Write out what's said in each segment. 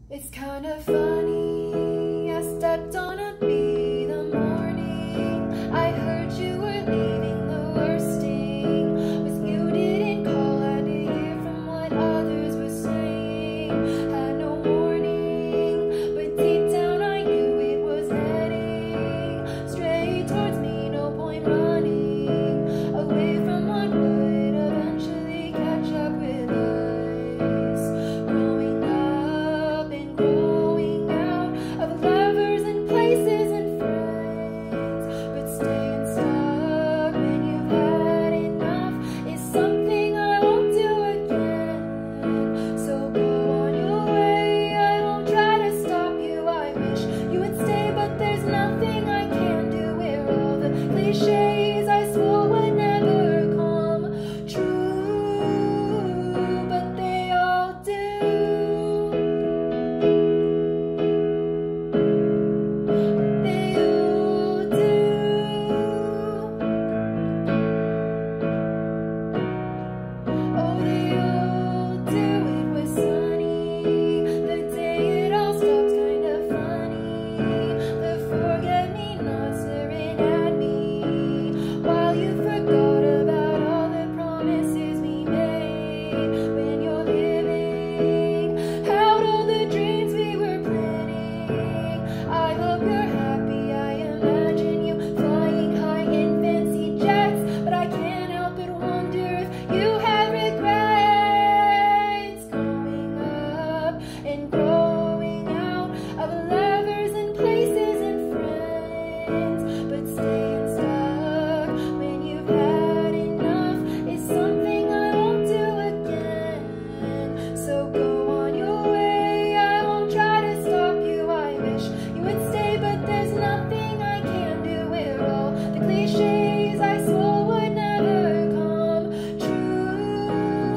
It's kind of funny, I stepped on a bee the morning I heard you were leaving. The worst thing was you didn't call. Had to hear from what others were saying. Had no warning, but deep down I knew it was heading straight towards me. No point running away from what would eventually catch up with us. Growing up and growing out of lovers and places and friends, but staying stuck when you've had enough is something I won't do again. So go on your way, I won't try to stop you. I wish you would stay, but there's nothing I can do. We're all the clichés I swore would never come true, but they all do. They all do. Oh, they all do. It was sunny the day it all stopped. Kind of funny, the forget-me-nots staring at me while you forgot about all the promises we made. When you're living out all the dreams we were planning, I hope you're happy. I imagine you flying high in fancy jets, but I can't help but wonder if you have regrets. Growing up and growing out of lovers and places and friends, but staying stuck when you've had enough is something I won't do again. So go on your way, I won't try to stop you. I wish you would stay, but there's nothing I can do. We're all the clichés I swore would never come true.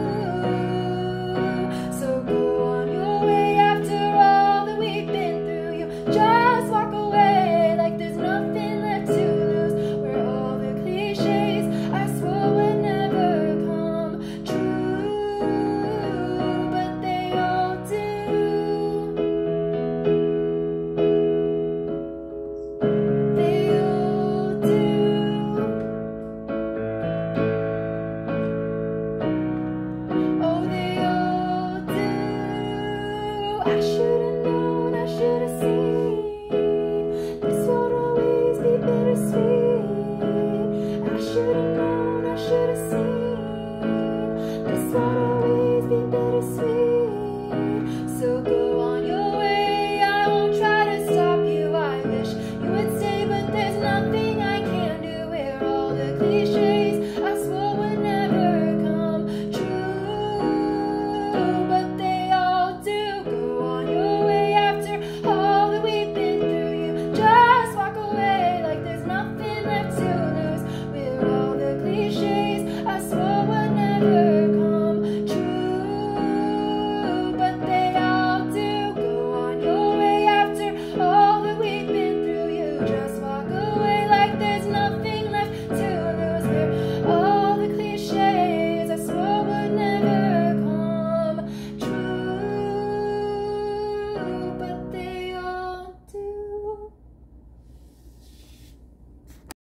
So go on your way after all that we've been through. You just walk away like there's nothing left to lose. We're all the clichés I swore would never come true, but they all do. They all do. Oh, they all do. I should've known, I should've seen this would always be bittersweet. I should've known, I should've seen this would always be bittersweet. So go on your way, I won't try to stop you. I wish you would stay, but there's nothing I can do. We're all the clichés